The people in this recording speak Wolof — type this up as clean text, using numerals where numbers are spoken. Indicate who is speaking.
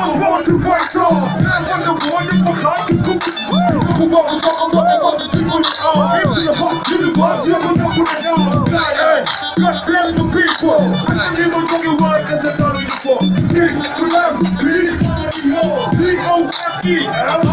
Speaker 1: want to fight on. I wonder what the fuck I can do. Who want to talk about what the people are. If the fuck to the boss, you're gonna put it down. Hey, God bless the people. I don't even talk about it because I thought it before. Jesus, to love, please, more. Please, oh,